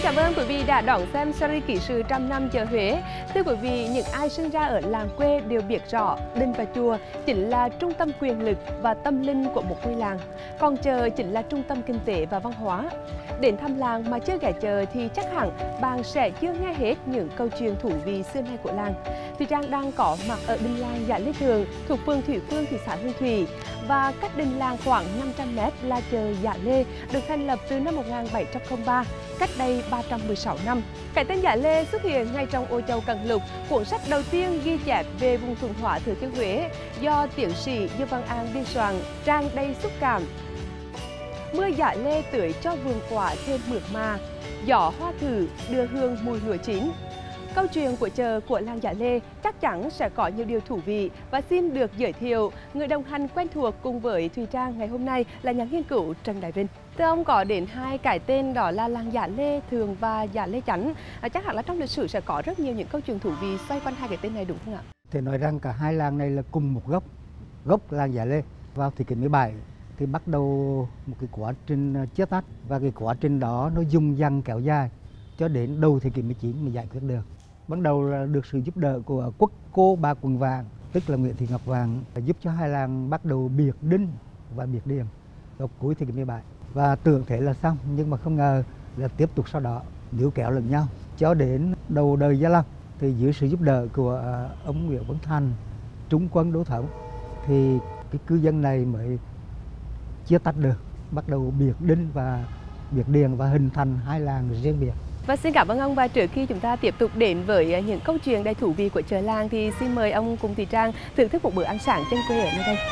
cảm ơn quý vị đã đón xem series ký sự trăm năm chợ Huế. Thưa quý vị, những ai sinh ra ở làng quê đều biết rõ đình và chùa chính là trung tâm quyền lực và tâm linh của một ngôi làng, còn chợ chính là trung tâm kinh tế và văn hóa. Đến thăm làng mà chưa ghé chợ thì chắc hẳn bạn sẽ chưa nghe hết những câu chuyện thú vị xưa nay của làng. Thùy Trang đang có mặt ở đình làng Dạ Lê Thường thuộc phường Thủy Phương, thị xã Hương Thủy, và cách đình làng khoảng 500 m là chợ Dạ Lê, được thành lập từ năm 1703, cách đây 316 năm. Cái tên Dạ Lê xuất hiện ngay trong Ô Châu Cận Lục, cuốn sách đầu tiên ghi chép về vùng thuận hóa Thừa Thiên Huế do tiến sĩ Dương Văn An biên soạn, tràn đầy xúc cảm. Mưa Dạ Lê tưới cho vườn quả thêm mượt mà, gió hoa thử đưa hương mùi lúa chín. Câu chuyện của chợ của làng Dạ Lê chắc chắn sẽ có nhiều điều thú vị, và xin được giới thiệu người đồng hành quen thuộc cùng với Thùy Trang ngày hôm nay là nhà nghiên cứu Trần Đại Vinh. Thưa ông, có đến hai cái tên đó là làng Dạ Lê Thường và Dạ Lê Chánh. Chắc hẳn là trong lịch sử sẽ có rất nhiều những câu chuyện thú vị xoay quanh hai cái tên này, đúng không ạ? Thì nói rằng cả hai làng này là cùng một gốc làng Dạ Lê. Vào thế kỷ 17 thì bắt đầu một cái quá trình chia tách, và cái quá trình đó nó dùng dằng kéo dài cho đến đầu thế kỷ 19 mới giải quyết được. Ban đầu là được sự giúp đỡ của quốc cô Ba Quận Vàng, tức là Nguyễn Thị Ngọc Vàng, giúp cho hai làng bắt đầu biệt Đinh và biệt Điền vào cuối thế kỷ 17. Và tưởng thế là xong, nhưng mà không ngờ là tiếp tục sau đó níu kéo lẫn nhau cho đến đầu đời Gia Long. Thì dưới sự giúp đỡ của ông Nguyễn Văn Thành, Trung Quân Đô Thống, thì cái cư dân này mới chia tách được, bắt đầu biệt Đinh và biệt Điền và hình thành hai làng riêng biệt. Và xin cảm ơn ông, và trước khi chúng ta tiếp tục đến với những câu chuyện đầy thú vị của chợ làng thì xin mời ông cùng Thùy Trang thưởng thức một bữa ăn sáng chân quê ở nơi đây.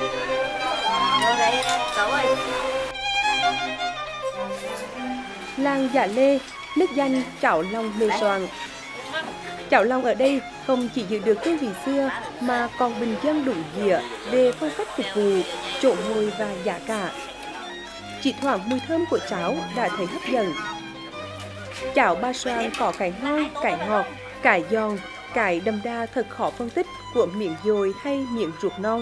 Làng Dạ Lê, nước danh chảo lòng mề xoàng. Chảo lòng ở đây không chỉ giữ được hương vị xưa mà còn bình dân đủ dĩa về phong cách phục vụ, chỗ ngồi và giá cả. Chỉ thoảng mùi thơm của cháo đã thấy hấp dẫn. Cháo ba xoàng có cái ngon, cái ngọt, cái giòn, cái đậm đà thật khó phân tích của miếng dồi hay miếng ruột non.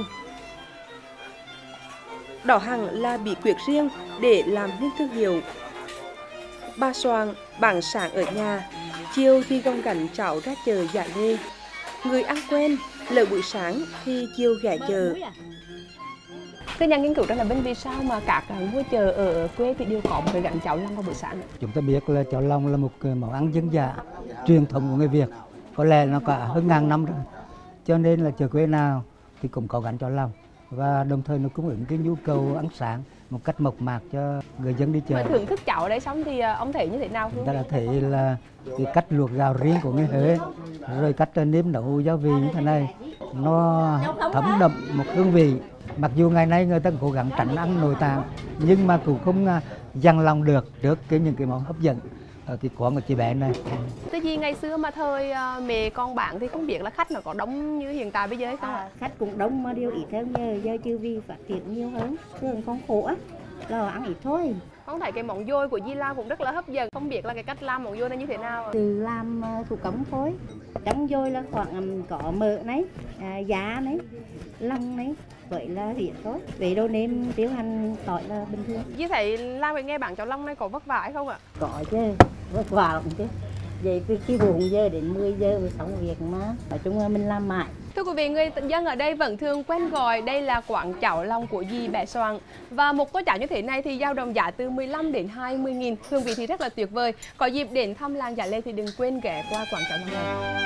Đó hẳn là bí quyết riêng để làm nên thương hiệu. Ba xoàng bán sáng ở nhà, chiều thì gồng gánh cháo ra chợ Dạ Lê. Người ăn quen, lỡ buổi sáng thì chiều ghé chợ. Thưa nhà nghiên cứu đó là bên vì sao mà các ngôi chợ ở quê thì đều có một cái gánh cháo lòng vào buổi sáng? Chúng ta biết là cháo lòng là một món ăn dân dã truyền thống của người Việt, có lẽ nó cả hơn ngàn năm rồi, cho nên là chợ quê nào thì cũng có gánh cháo lòng, và đồng thời nó cung ứng cái nhu cầu ăn sáng một cách mộc mạc cho người dân đi chợ. Mà thưởng thức cháo ở đây xong thì ông thấy như thế nào? Chúng ta đã thấy là cái cách luộc gạo riêng của người Huế, rồi cách nêm nấu gia vị như thế này, nó thấm đậm một hương vị. Mặc dù ngày nay người ta cố gắng tránh ăn nội tạng, nhưng mà cũng không dằn lòng được trước những cái món hấp dẫn ở cái quán của chị bé này. Thế gì ngày xưa mà thời mẹ con bạn thì không biết là khách nó có đông như hiện tại bây giờ hay không ạ? Khách cũng đông mà điều ít hơn giờ chưa vì phát triển nhiều hơn. Thường con khổ á, là ăn ít thôi. Con thấy cái món dôi của Di La cũng rất là hấp dẫn. Không biết là cái cách làm món dôi này như thế nào? Từ làm thủ công thôi. Trong dôi là khoảng có mỡ này, giá này, lòng này, vậy là hiện thôi. Về đồ nêm tiêu hành tỏi là bình thường. Di thấy làm cái nghe bạn cháo lòng này có vất vả hay không ạ? Có chứ, vất vả lắm chứ. Vậy từ khi 4 giờ đến 10 giờ mới xong việc mà. Nói chung là mình làm mãi. Thưa quý vị, người dân ở đây vẫn thường quen gọi đây là quán cháo lòng của dì Bé Soàng. Và một tô cháo như thế này thì dao động giá từ 15 đến 20 nghìn. Hương vị thì rất là tuyệt vời. Có dịp đến thăm làng Dạ Lê thì đừng quên ghé qua quán cháo lòng này.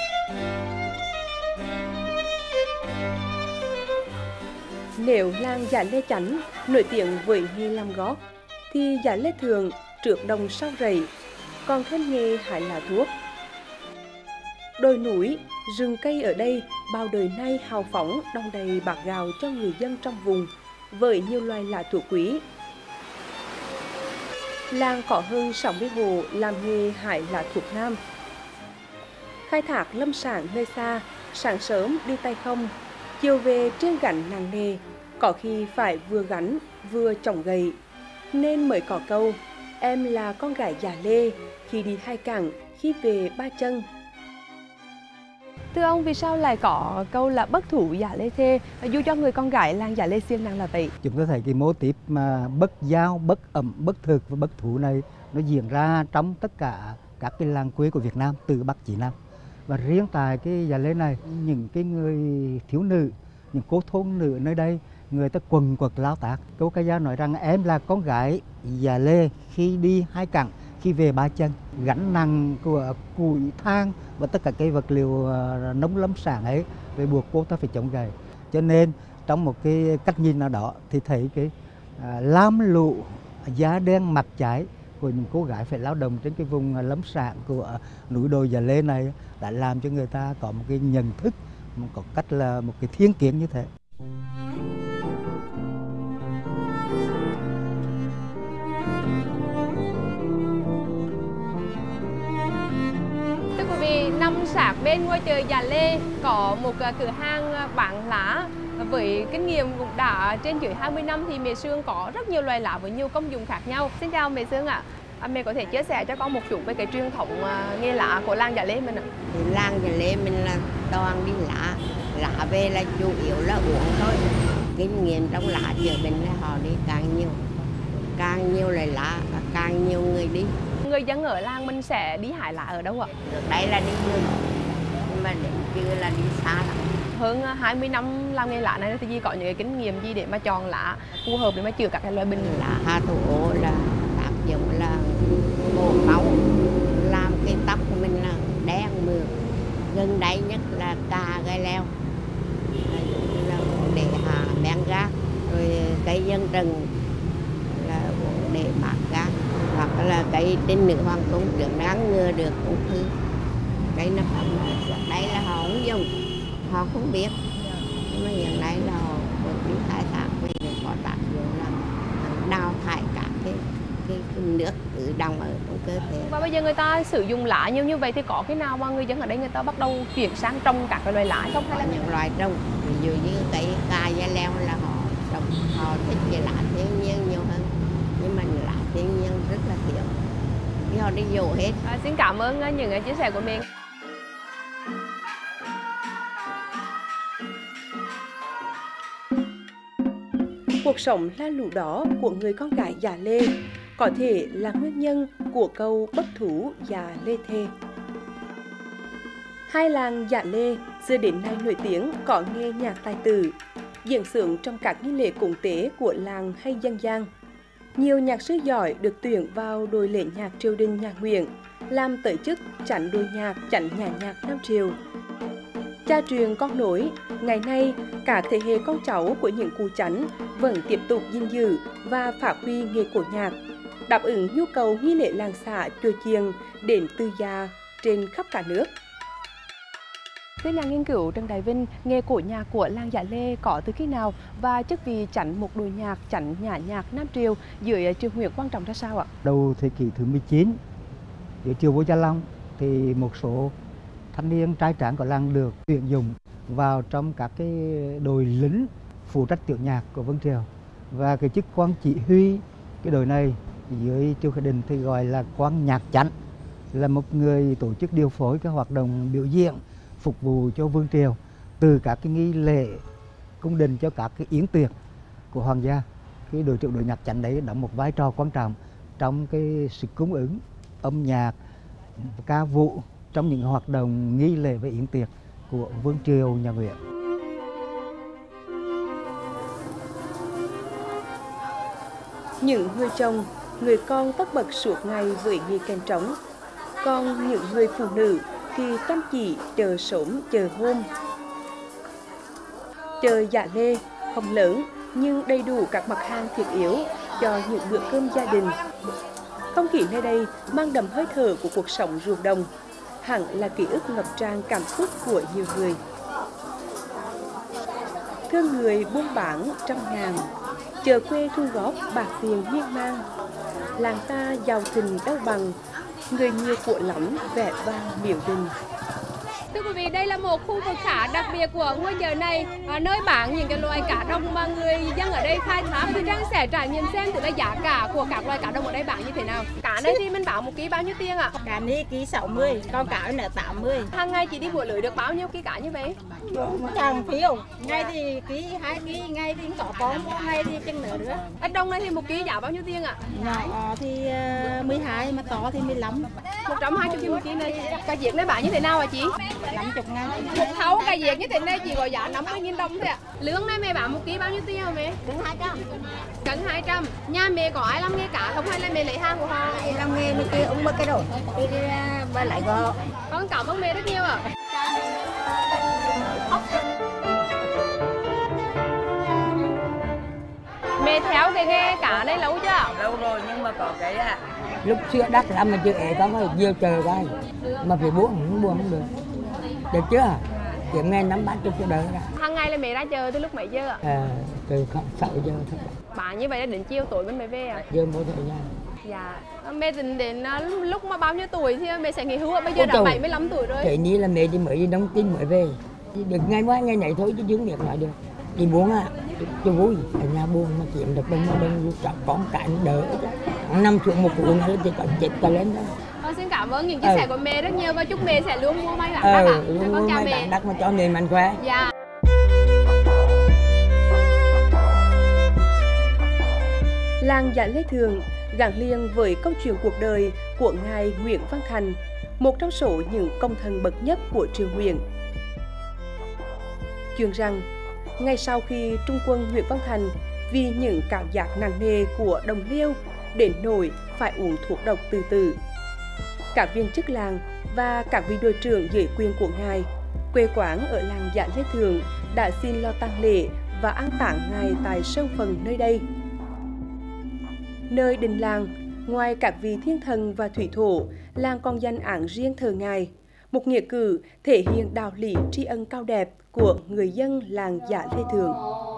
Nếu làng Dạ Lê Chánh nổi tiếng với nghề làm gót, thì Dạ Lê Thường trước đồng sau rẫy, còn thêm nghề hái lá thuốc. Đồi núi, rừng cây ở đây bao đời nay hào phóng đong đầy bạc gạo cho người dân trong vùng với nhiều loài lá thuốc quý. Làng có hơn 60 hộ làm nghề hái lá thuốc nam. Khai thác lâm sản nơi xa, sáng sớm đi tay không, chiều về trên gánh nặng nề, có khi phải vừa gánh vừa chổng gậy, nên mới có câu em là con gái Dạ Lê, khi đi hai cẳng, khi về ba chân. Thưa ông, vì sao lại có câu là bất thủ dạ lê thê dù cho người con gái làng Dạ Lê siêng năng là vậy? Chúng ta thấy cái mô típ mà bất giao, bất ẩm, bất thực và bất thủ này nó diễn ra trong tất cả các cái làng quê của Việt Nam từ Bắc chí Nam. Và riêng tại cái Dạ Lê này, những cái người thiếu nữ, những cô thôn nữ nơi đây, người ta quần quật lao tác. Câu ca dao nói rằng em là con gái Dạ Lê khi đi hai cẳng, khi về ba chân, gánh nặng của củi than và tất cả cây vật liệu nông lâm sản ấy, về buộc cô ta phải chống gậy. Cho nên trong một cái cách nhìn nào đó thì thấy cái lam lũ da đen mặt cháy của những cô gái phải lao động trên cái vùng lâm sản của núi đồi Dạ Lê này đã làm cho người ta có một cái nhận thức, có cách là một cái thiên kiến như thế. Thưa quý vị, nằm sát bên ngôi chợ Dạ Lê có một cửa hàng bán lá. Với kinh nghiệm cũng đã trên dưới 20 năm thì mẹ Sương có rất nhiều loài lá với nhiều công dụng khác nhau. Xin chào mẹ Sương ạ. Mẹ có thể chia sẻ cho con một chút về cái truyền thống nghề lá của làng Dạ Lê mình ạ? Làng Dạ Lê mình là toàn đi lá về là chủ yếu là uống thôi. Kinh nghiệm trong lá chữa bệnh là họ đi càng nhiều loài lá và càng nhiều người đi. Người dân ở làng mình sẽ đi hái lá ở đâu ạ? Trước đây là đi rừng, nhưng mà đến chưa là đi xa lắm. Hơn 20 năm làm nghề lá này thì Di có những cái kinh nghiệm gì để mà chọn lá phù hợp để mà chữa các cái loại bệnh? Lá Hà Thủ Ô là tác dụng là bổ máu, làm cái tóc của mình là đen mượt. Gần đây nhất là cà gai leo, là để hạ men gác, rồi cây dân trừng là để mát gác, hoặc là cây trên nữ hoàng cung được ngăn ngừa được ung thư. Cây nó phẩm đây là họ không dùng, họ không biết, nhưng mà hiện nay là họ vẫn đi khai thác vì có tác dụng là đào thải các cái nước tự động ở trong cơ thể. Và bây giờ người ta sử dụng lá nhiều như vậy thì có cái nào mà người dân ở đây người ta bắt đầu chuyển sang trồng các cái loài lá không? Hay là những loài trồng, ví dụ như cây cà da leo là họ trồng, họ thích cái lá thiên nhiên nhiều hơn, nhưng mà lá thiên nhiên rất là thiếu, thì họ đi dụ hết. Xin cảm ơn những chia sẻ của mình. Cuộc sống la lũ đó của người con gái Dạ Lê có thể là nguyên nhân của câu bất thủ Dạ Lê thê. Hai làng Dạ Lê xưa đến nay nổi tiếng có nghề nhạc tài tử, diễn xướng trong các nghi lễ cúng tế của làng hay dân gian. Nhiều nhạc sư giỏi được tuyển vào đội lễ nhạc triều đình nhà Nguyễn, làm tới chức chánh đội nhạc, chánh nhà nhạc Nam Triều. Cha truyền con nối, ngày nay cả thế hệ con cháu của những cụ chánh vẫn tiếp tục gìn giữ và phát huy nghề cổ nhạc, đáp ứng nhu cầu nghi lễ làng xã chùa chiền đến từ gia trên khắp cả nước. Thưa nhà nghiên cứu Trần Đại Vinh, nghề cổ nhạc của làng Dạ Lê có từ khi nào và chức vị chánh một đội nhạc, chánh nhà nhạc Nam Triều dưới triều Nguyễn quan trọng ra sao ạ? Đầu thế kỷ thứ 19, dưới triều vua Gia Long thì một số thanh niên trai tráng của làng được tuyển dụng vào trong các cái đội lính phụ trách tiểu nhạc của Vương Triều, và cái chức quan chỉ huy cái đội này dưới triều Khải Định thì gọi là quan nhạc chánh, là một người tổ chức điều phối các hoạt động biểu diễn phục vụ cho Vương Triều, từ các cái nghi lễ cung đình cho các cái yến tiệc của hoàng gia. Cái đội trưởng đội nhạc chánh đấy đóng một vai trò quan trọng trong cái sự cung ứng âm nhạc, ca vũ trong những hoạt động nghi lễ và yến tiệc của Vương Triều nhà Nguyễn. Những người chồng, người con tất bật suốt ngày với nghề kèn trống, còn những người phụ nữ thì chăm chỉ chờ sớm chờ hôm. Chợ Dạ Lê không lớn nhưng đầy đủ các mặt hàng thiết yếu cho những bữa cơm gia đình. Không khí nơi đây mang đậm hơi thở của cuộc sống ruộng đồng, hẳn là ký ức ngập tràn cảm xúc của nhiều người. Thương người buôn bán trăm ngàn, chợ quê thu góp bạc tiền miên man. Làng ta giàu tình đâu bằng, người nhiều của lắm vẻ vang miệng đình. Thưa quý vị, đây là một khu vực khá đặc biệt của ngôi chợ này, nơi bán những cái loại cá đồng mà người dân ở đây khai thác. Thì Trang sẽ trải nghiệm xem thử là giá cả của các loại cá đồng ở đây bán như thế nào. Cá này thì mình bán 1 kg bao nhiêu tiền ạ? Cá này ký 60, con cá này 80. Hàng ngày chị đi mua lưới được bao nhiêu ký cá như vậy? Chẳng phiếu, ngày thì ký 2 kg, ngày thì có con, ngày thì chừng nữa. Ở đồng này thì 1 kg giá bao nhiêu tiền ạ? Nhỏ thì 12, mà to thì 15. 120 1 kg này. Cá diếc này bán như thế nào hả chị? 50.000. Một thấu cá diếc như thế này chỉ có giá 50.000 đồng thôi ạ. Lương này mẹ bán 1 kg bao nhiêu tiền hả mẹ? Cân 200. Cân 200. Nhà mẹ có ai làm nghề cá không hay là mẹ lấy hàng của họ? Làm nghề mấy kia ông mất cái rồi. Đi bà lại gò. Con cảm ơn mẹ rất nhiều ạ. Mẹ theo cái nghề cá này lâu chưa? Lâu rồi nhưng mà có cái Lúc xưa đắt lắm mà chưa ế có phải nhiều chờ coi mà phải buông không được. Được chưa? Kiếm nghe 5-30 triệu đời ra. Hàng ngày là mẹ ra chờ từ lúc mấy giờ ạ? Từ 6 giờ thôi. Bán như vậy là đến chiều tối mới về ạ? Giờ mỗi thời gian. Dạ. Mẹ tính đến lúc mà bao nhiêu tuổi thì mẹ sẽ nghỉ hưu ạ? Bây giờ đã 75 tuổi rồi. Thế ní là mẹ đi mới đi đóng tin mới về. Được ngày mai ngày này thôi chứ chưa biết nói được. Đi buông cho vui. Ở nhà buông mà kiếm được đông mà đông chọn con cái đỡ. Năm xuống một củ nữa thì còn chết cả lên đó. Con xin cảm ơn những chia sẻ của mẹ rất nhiều và chúc mẹ sẽ luôn mua may bán đắt ạ. Con chào mẹ. Đắt mà cho mẹ mạnh khỏe. Dạ. Làng Dạ Lê Thường gắn liền với câu chuyện cuộc đời của ngài Nguyễn Văn Thành, một trong số những công thần bậc nhất của triều Nguyễn. Truyền rằng, ngay sau khi Trung quân Nguyễn Văn Thành vì những cảm giác nặng nề của đồng liêu đến nỗi phải uống thuốc độc tự tử, các viên chức làng và các vị đội trưởng dưới quyền của ngài, quê quán ở làng Dạ Lê Thường đã xin lo tang lễ và an táng ngài tại sơn phần nơi đây. Nơi đình làng, ngoài các vị thiên thần và thủy thổ, làng còn dành án riêng thờ ngài, một nghĩa cử thể hiện đạo lý tri ân cao đẹp của người dân làng Dạ Lê Thường.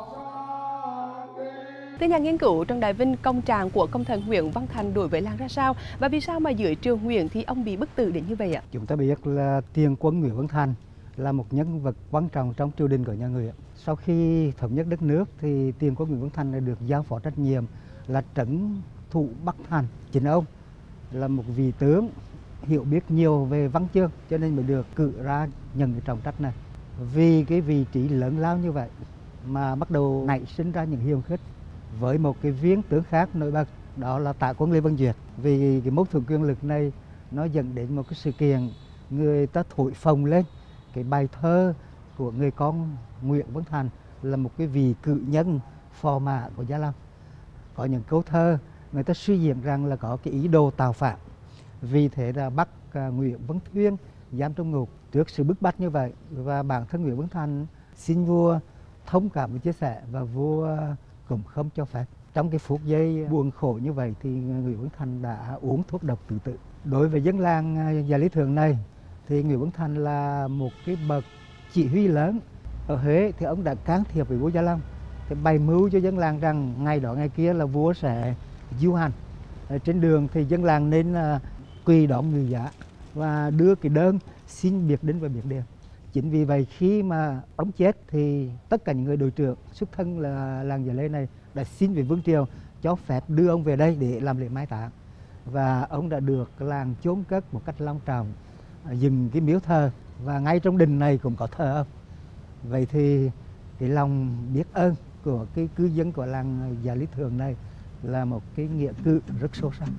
Thưa nhà nghiên cứu, Trần Đại Vinh, công trạng của công thần Nguyễn Văn Thành đối với làng ra sao và vì sao mà dưới triều Nguyễn thì ông bị bức tử đến như vậy ạ? Chúng ta biết là tiền quân Nguyễn Văn Thành là một nhân vật quan trọng trong triều đình của nhà Nguyễn. Sau khi thống nhất đất nước thì tiền quân Nguyễn Văn Thành đã được giao phó trách nhiệm là trấn thủ Bắc Thành. Chính ông là một vị tướng hiểu biết nhiều về văn chương cho nên mới được cử ra nhận cái trọng trách này. Vì cái vị trí lớn lao như vậy mà bắt đầu nảy sinh ra những hiềm khích với một cái viên tướng khác nổi bật, đó là Tạ Quân Lê Văn Duyệt. Vì cái mâu thuẫn quyền lực này nó dẫn đến một cái sự kiện người ta thổi phồng lên cái bài thơ của người con Nguyễn Văn Thành là một cái vị cự nhân phò mã của Gia Long. Có những câu thơ người ta suy diễn rằng là có cái ý đồ tạo phản, vì thế là bắt Nguyễn Văn Thuyên giam trong ngục. Trước sự bức bách như vậy và bản thân Nguyễn Văn Thành xin vua thông cảm và chia sẻ, và vua cũng không cho phép. Trong cái phút giây buồn khổ như vậy thì Nguyễn Văn Thành đã uống thuốc độc tự tử. Đối với dân làng Dạ Lý Thường này thì Nguyễn Văn Thành là một cái bậc chỉ huy lớn. Ở Huế thì ông đã can thiệp với vua Gia Long, thì bày mưu cho dân làng rằng ngày đó ngày kia là vua sẽ diêu hành. Trên đường thì dân làng nên quỳ đón người giả và đưa cái đơn xin biệt đính và biệt điền. Chính vì vậy khi mà ông chết thì tất cả những người đội trưởng xuất thân là làng Dạ Lê này đã xin về vương triều cho phép đưa ông về đây để làm lễ mai táng, và ông đã được làng chôn cất một cách long trọng, dựng cái miếu thờ và ngay trong đình này cũng có thờ ông. Vậy thì cái lòng biết ơn của cái cư dân của làng Dạ Lý Thường này là một cái nghĩa cử rất sâu sắc.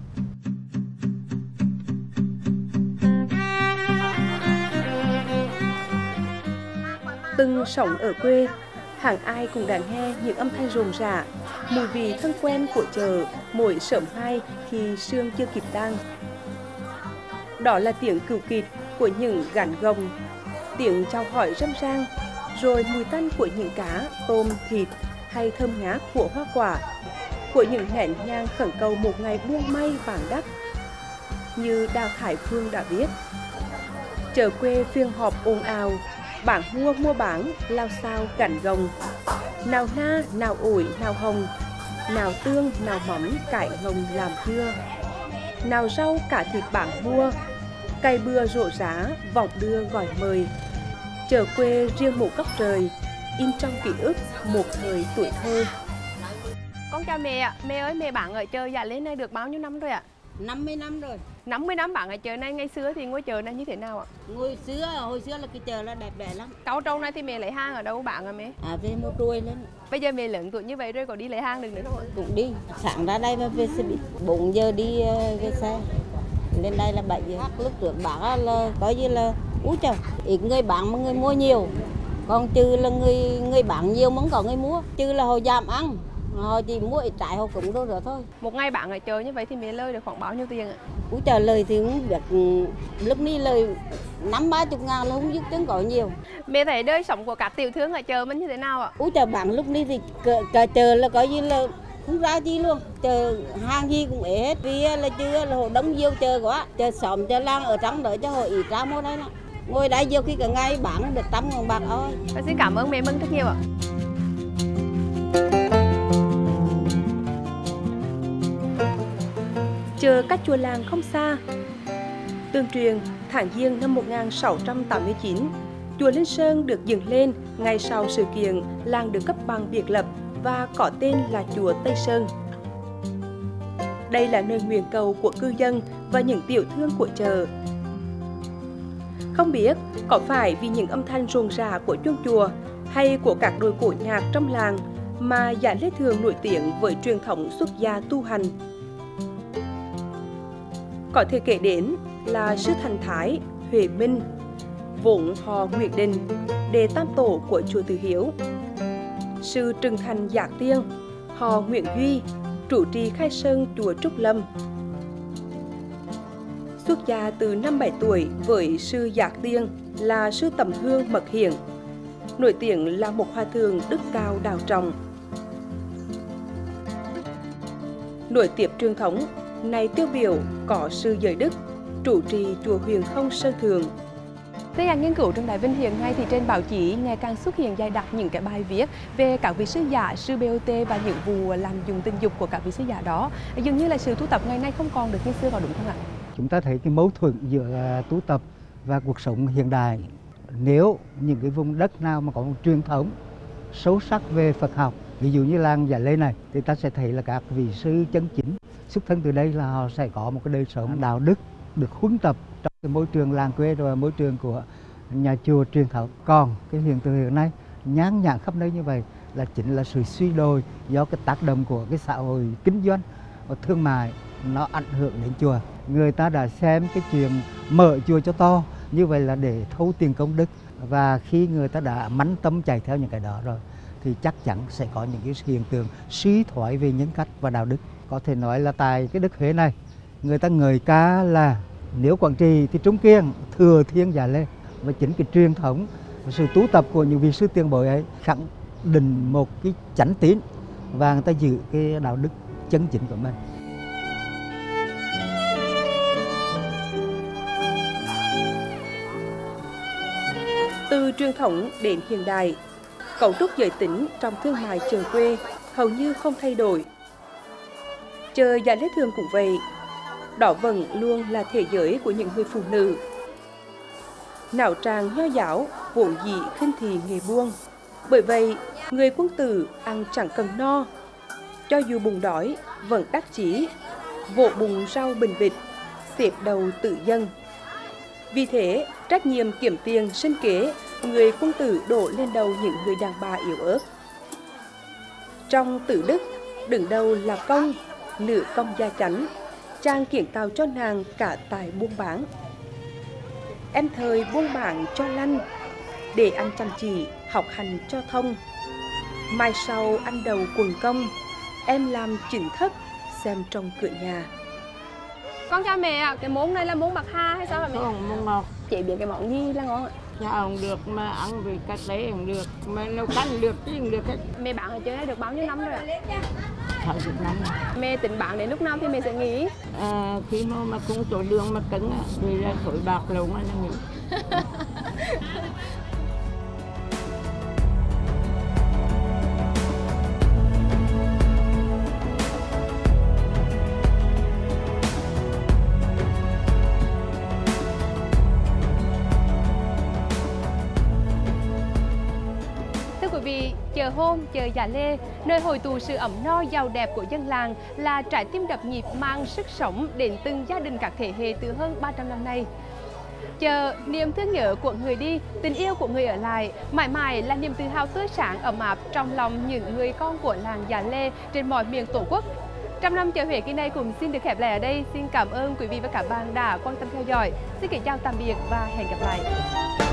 Từng sống ở quê, hẳn ai cũng đã nghe những âm thanh rộn rã, mùi vị thân quen của chợ mỗi sớm mai khi sương chưa kịp tan. Đó là tiếng cừu kịt của những gắn gồng, tiếng chào hỏi râm ran, rồi mùi tanh của những cá, tôm, thịt hay thơm ngát của hoa quả, của những nén nhang khẩn cầu một ngày buông may vàng đắt. Như Đào Thái Phương đã viết, chợ quê phiên họp ồn ào, bảng mua bán lao sao gắn gồng, nào na nào ổi nào hồng, nào tương nào mắm cải ngồng làm dưa, nào rau cả thịt bảng mua, cày bừa rộ giá vọng đưa gọi mời, Chợ quê riêng một góc trời, in trong ký ức một thời tuổi thơ. Con chào mẹ ạ. Mẹ ơi, mẹ bạn ở chợ Dạ Lê này được bao nhiêu năm rồi ạ? 50 năm rồi. 50 năm bạn ở chợ này. Ngày xưa thì ngôi chợ này như thế nào ạ? Hồi xưa là cái chợ là đẹp đẽ lắm. Cau trâu này thì mẹ lấy hàng ở đâu bạn à mẹ? Về mua trôi lên. Bây giờ mẹ lớn tuổi như vậy rồi có đi lấy hàng được nữa không ạ? Cũng đi, sáng ra đây và về xe buýt. 4 giờ đi cái xe. Lên đây là 7 giờ. Lúc trước bác là coi như là úi trời, ít người bán mà người mua nhiều. Còn trừ là người bán nhiều mà không có người mua. Trừ là họ giảm ăn. Họ chỉ mua ít trái họ cũng đâu rồi thôi. Một ngày bạn ở chợ như vậy thì mẹ lời được khoảng bao nhiêu tiền ạ? Úi trời, lời thì không biết, lúcนี้lời 50-30 ngàn là không giúp chứng có nhiều. Mẹ thấy đời sống của các tiểu thương ở chợ mình như thế nào ạ? Úi trời, bạn lúcนี้thì cả chợ là coi như là không ra chi luôn, chờ hàng gì cũng ế hết vì là chưa là họ đông nhiều chờ quá, chờ xóm chờ làng ở trong đợi cho họ ít ra mua đây nè, ngồi đây nhiều khi cả ngày bán được 100.000 bạc thôi. Xin cảm ơn mẹ Mừng rất nhiều ạ. Chợ cách chùa làng không xa. Tương truyền tháng Giêng năm 1689, chùa Linh Sơn được dựng lên ngay sau sự kiện làng được cấp bằng biệt lập và có tên là chùa Tây Sơn. Đây là nơi nguyện cầu của cư dân và những tiểu thương của chợ. Không biết có phải vì những âm thanh rộn rã của chuông chùa hay của các đội cổ nhạc trong làng mà Dạ Lê Thường nổi tiếng với truyền thống xuất gia tu hành. Có thể kể đến là sư Thành Thái, Huệ Minh, vốn họ Nguyễn Đình, đệ tam tổ của chùa Từ Hiếu, sư Trừng Thành Giác Tiên, họ Nguyễn Duy, trụ trì khai sơn chùa Trúc Lâm. Xuất gia từ năm 7 tuổi với sư Giác Tiên là sư Tầm Hương Mật Hiển, nổi tiếng là một hòa thượng đức cao đạo trọng. Nối tiếp truyền thống, này tiêu biểu có sư Giới Đức, trụ trì chùa Huyền Không Sơn Thượng. Theo nhà nghiên cứu trong Đài Vinh hiện nay thì trên báo chí ngày càng xuất hiện dày đặc những cái bài viết về các vị sư giả, sư BOT và những vụ lạm dụng tình dục của các vị sư giả đó. Dường như là sự tu tập ngày nay không còn được như xưa, có đúng không ạ? Chúng ta thấy cái mâu thuẫn giữa tu tập và cuộc sống hiện đại. Nếu những cái vùng đất nào mà có một truyền thống sâu sắc về Phật học, ví dụ như làng Dạ Lê này, thì ta sẽ thấy là các vị sư chân chính xuất thân từ đây là họ sẽ có một cái đời sống đạo đức được huấn tập trong cái môi trường làng quê và môi trường của nhà chùa truyền thống. Còn cái hiện tượng hiện nay nhán nhản khắp nơi như vậy là chính là sự suy đồi do cái tác động của cái xã hội kinh doanh và thương mại nó ảnh hưởng đến chùa. Người ta đã xem cái chuyện mở chùa cho to như vậy là để thâu tiền công đức, và khi người ta đã mẫn tâm chạy theo những cái đó rồi thì chắc chắn sẽ có những cái hiện tượng suy thoái về nhân cách và đạo đức. Có thể nói là tại cái đất Huế này, người ta ngợi ca là nếu Quảng Trì thì Trung Kiên thừa thiên Dạ Lê, và chính cái truyền thống sự tu tập của những vị sư tiền bối ấy khẳng định một cái chánh tín và người ta giữ cái đạo đức chân chính của mình. Từ truyền thống đến hiện đại, cấu trúc giới tính trong thương mại chợ quê hầu như không thay đổi. Chợ Dạ Lê Thường cũng vậy, đó vẫn luôn là thế giới của những người phụ nữ. Não tràng nho giáo, vốn dĩ khinh thị nghề buôn. Bởi vậy, người quân tử ăn chẳng cần no, cho dù bụng đói vẫn đắc chí, vỗ bụng rau bình vịt, xếp đầu tự dân. Vì thế, trách nhiệm kiếm tiền sinh kế, người quân tử đổ lên đầu những người đàn bà yếu ớt. Trong Tử Đức, đứng đầu là công, nữ công gia chánh, trang kiến tạo cho nàng cả tài buôn bán. Em thời buôn bán cho lanh, để anh chăm chỉ, học hành cho thông. Mai sau anh đầu quần công, em làm chính thất, xem trong cửa nhà. Con chào mẹ ạ, cái món này là món bạc ha hay sao hả mẹ? Không, món ngọt. Chị biết cái món gì là ngon ạ? Dạ không được, mà ăn với cà tế không được, mà nấu canh được chứ không được hết. Mẹ bạn ở chơi đây được bao nhiêu năm rồi ạ? 60 năm. Mẹ tính bạn đến lúc nào thì mẹ sẽ nghỉ? Khi mà cũng chỗ đường mà cứng thì là thổi bạc luôn là nghỉ. hôm chợ Già Lê, nơi hội tụ sự ấm no giàu đẹp của dân làng, là trái tim đập nhịp mang sức sống đến từng gia đình các thế hệ từ hơn 300 năm nay. Chợ, niềm thương nhớ của người đi, tình yêu của người ở lại, mãi mãi là niềm tự hào tươi sáng ấm áp trong lòng những người con của làng Già Lê trên mọi miền Tổ quốc. Trăm năm chợ Huế kỳ này cũng xin được khép lại ở đây. Xin cảm ơn quý vị và các bạn đã quan tâm theo dõi. Xin kính chào tạm biệt và hẹn gặp lại.